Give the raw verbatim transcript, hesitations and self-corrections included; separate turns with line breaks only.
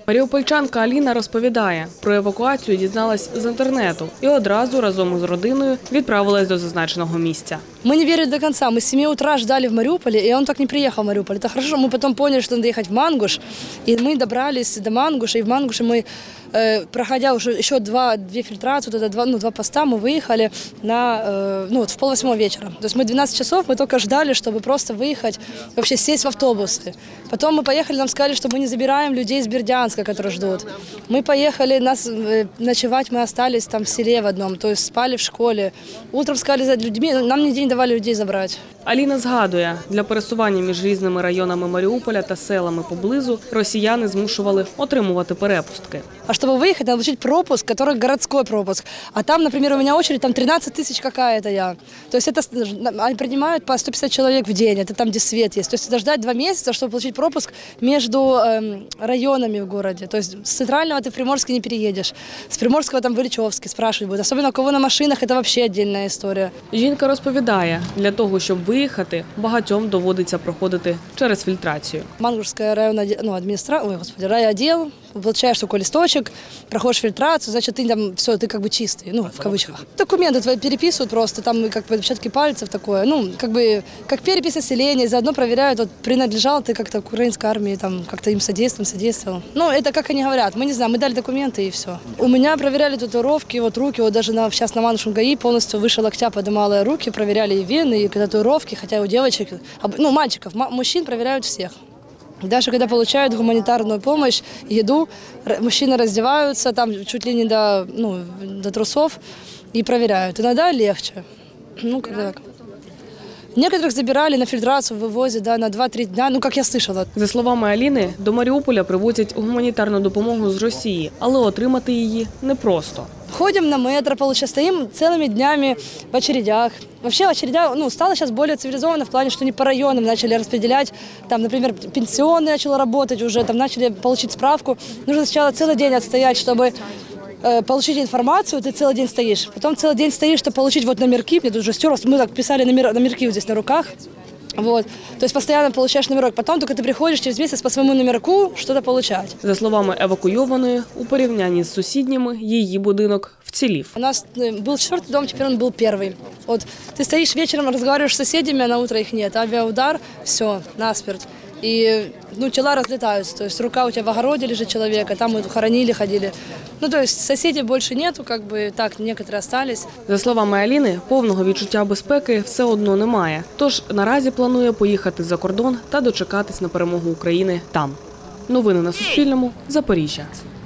Маріупольчанка Аліна розповідає, про евакуацію дізналась з інтернету і одразу разом із родиною відправилась до зазначеного місця.
Мы не верили до конца. Мы с семи утра ждали в Мариуполе, и он так не приехал в Мариуполь. Это хорошо, мы потом поняли, что надо ехать в Мангуш, и мы добрались до Мангуша, и в Мангуше мы, э, проходя уже еще два, две фильтрации, вот это два, ну, два поста, мы выехали на, э, ну, вот в полвосьмого вечера. То есть мы двенадцать часов, мы только ждали, чтобы просто выехать, вообще сесть в автобусы. Потом мы поехали, нам сказали, что мы не забираем людей из Бердянска, которые ждут. Мы поехали, нас э, ночевать мы остались там в селе в одном, то есть спали в школе. Утром сказали за людьми, нам нигде не давали людей забрати.
Аліна згадує, для пересування між різними районами Маріуполя та селами поблизу росіяни змушували отримувати перепустки.
А чтобы выехать, надо получить пропуск, который городской пропуск. А там, например, у меня очередь, там тринадцать тысяч какая-то я. То есть это они принимают по сто пятьдесят человек в день, это там, где свет есть. То есть это ждать два месяца, чтобы получить пропуск между э, районами в городе. То есть с центрального ты в Приморске не переедешь, с Приморского там в Ильичевске спрашивать будут. Особенно у кого на машинах, это вообще отдельная история.
Жінка розповідає, для того, щоб виїхати, багатьом доводиться проходити через фільтрацію.
Мангушская районная, ну, администрация, ой, господи, райотдел, получаешь такой листочек, проходишь фильтрацию, значит, ты там все, ты как бы чистый, ну, в кавычках. Документы твои переписывают просто, там как бы отпечатки пальцев такое, ну, как бы, как перепись населения, заодно проверяют, вот, принадлежал ты как-то к украинской армии, там, как-то им содействовал, содействовал. Ну, это как они говорят, мы не знаем, мы дали документы и все. У меня проверяли татуировки, вот руки, вот даже на, сейчас на Мангушском ГАИ полностью выше локтя поднимала руки, проверяли и вены, и татуировки, хотя у девочек, ну, мальчиков, мужчин проверяют всех. Даже когда получают гуманитарную помощь, еду, мужчины раздеваются, там чуть ли не до, ну, до трусов и проверяют. Иногда легче. Ну, как так. Некоторых забирали на фильтрацию, вывозят, да, на два-три дня, ну, как я слышала.
За словами Аліни, до Маріуполя привозять гуманітарну допомогу з Росії, але отримати її непросто.
Ходим на метро, получается, стоим целыми днями в очередях. Вообще очередя, ну, стало сейчас более цивилизованно в плане, что не по районам начали распределять. Там, например, пенсионный начал работать уже, там начали получить справку. Нужно сначала целый день отстоять, чтобы э, получить информацию, ты целый день стоишь. Потом целый день стоишь, чтобы получить вот номерки. Мне тут уже стерлось, мы так писали номер, номерки вот здесь на руках. Вот. То есть постоянно получаешь номерок. Потом только ты приходишь через месяц по своему номерку что-то получать.
За словами евакуйованої, у порівнянні з сусідніми, її будинок вцілів.
У нас был четвертый дом, теперь он был первый. Вот ты стоишь вечером, разговариваешь с соседями, а на утро их нет. Авиаудар, все, насмерть. И ну, тела разлетаются. То есть рука у тебя в огороде лежит человека, там мы хоронили, ходили. Ну, то есть соседей больше нету, как бы так, некоторые остались.
За словами Аліни, повного відчуття безпеки все одно немає. Тож наразі планує поїхати за кордон та дочекатись на перемогу України там. Новини на Суспільному. Запоріжжя.